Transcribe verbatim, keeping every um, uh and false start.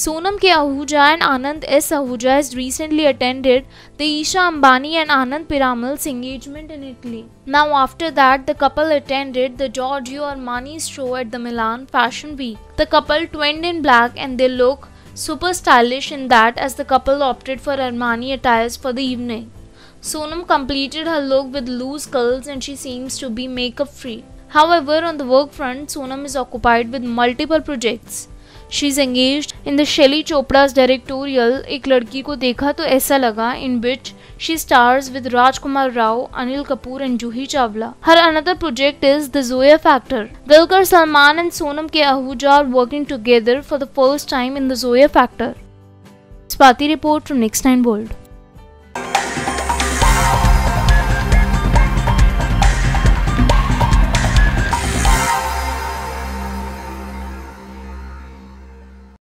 Sonam K. Ahuja and Anand S. Ahuja has recently attended the Isha Ambani and Anand Piramal's engagement in Italy. Now after that, the couple attended the Giorgio Armani's show at the Milan Fashion Week. The couple twinned in black and they look super stylish in that, as the couple opted for Armani attires for the evening. Sonam completed her look with loose curls and she seems to be makeup free. However, on the work front, Sonam is occupied with multiple projects. She is engaged in the Shelly Chopra's directorial एक लड़की को देखा तो ऐसा लगा, in which she stars with Rajkumar Rao, Anil Kapoor and Juhi Chawla. Her another project is The Zoya Factor. Dulquer Salmaan and Sonam K. Ahuja are working together for the first time in The Zoya Factor. Spati report from Next nine World.